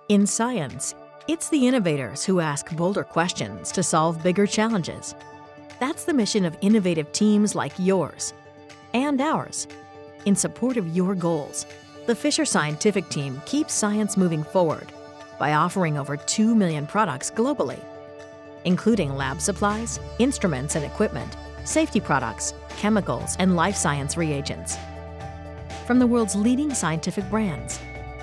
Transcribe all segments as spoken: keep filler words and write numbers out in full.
In science, it's the innovators who ask bolder questions to solve bigger challenges. That's the mission of innovative teams like yours and ours. In support of your goals, the Fisher Scientific team keeps science moving forward by offering over two million products globally, including lab supplies, instruments and equipment, safety products, chemicals, and life science reagents from the world's leading scientific brands.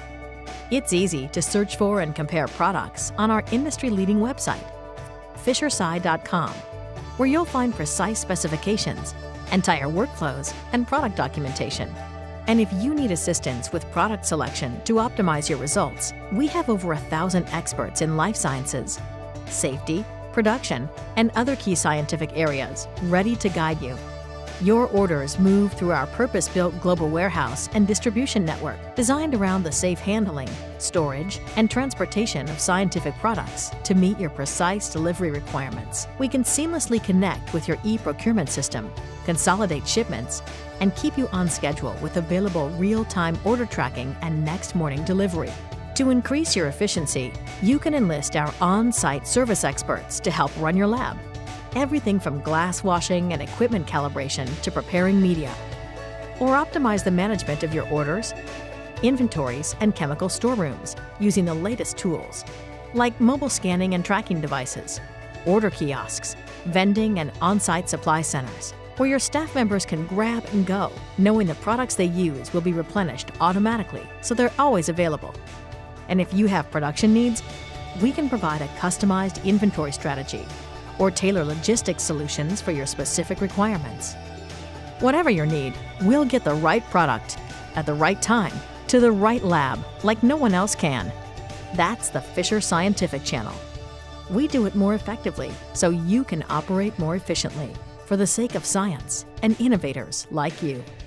It's easy to search for and compare products on our industry-leading website, fisher sci dot com, where you'll find precise specifications, entire workflows, and product documentation. And if you need assistance with product selection to optimize your results, we have over a thousand experts in life sciences, safety, production, and other key scientific areas ready to guide you. Your orders move through our purpose-built global warehouse and distribution network designed around the safe handling, storage, and transportation of scientific products to meet your precise delivery requirements. We can seamlessly connect with your e-procurement system, consolidate shipments, and keep you on schedule with available real-time order tracking and next morning delivery. To increase your efficiency, you can enlist our on-site service experts to help run your lab. Everything from glass washing and equipment calibration to preparing media. Or optimize the management of your orders, inventories, and chemical storerooms using the latest tools, like mobile scanning and tracking devices, order kiosks, vending and on-site supply centers, where your staff members can grab and go, knowing the products they use will be replenished automatically, so they're always available. And if you have production needs, we can provide a customized inventory strategy or tailor logistics solutions for your specific requirements. Whatever your need, we'll get the right product at the right time to the right lab like no one else can. That's the Fisher Scientific channel. We do it more effectively so you can operate more efficiently for the sake of science and innovators like you.